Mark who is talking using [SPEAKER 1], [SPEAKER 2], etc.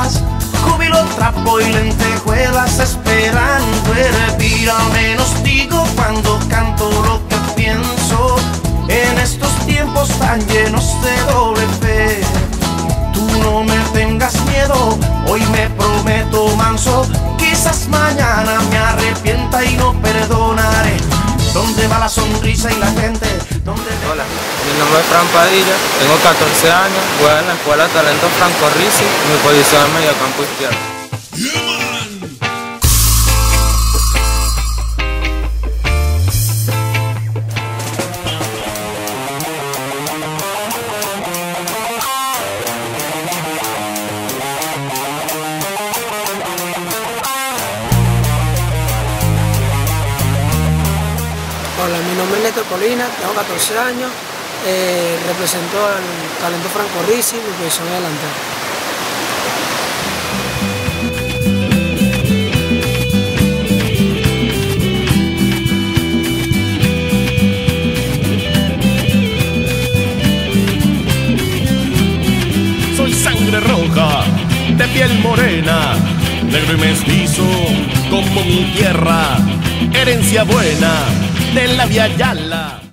[SPEAKER 1] escuelas, júbilo, trapo y lentejuelas, esperando hervir. Al menos digo cuando canto lo que pienso, en estos tiempos tan llenos de doble fe. Tú no me tengas miedo, hoy me prometo manso, quizás mañana me arrepienta y no perdonaré. ¿Dónde va la sonrisa y la gente?
[SPEAKER 2] Hola, mi nombre es Fran Padilla, tengo 14 años, juego en la Escuela Talento Franco Risi, mi posición es mediocampo izquierdo.
[SPEAKER 3] Hola, mi nombre es Néstor Colina, tengo 14 años, represento al Talento Franco Risi, mi posición es delantero.
[SPEAKER 4] Soy sangre roja, de piel morena, negro y mestizo como mi tierra, herencia buena de la Via Yala.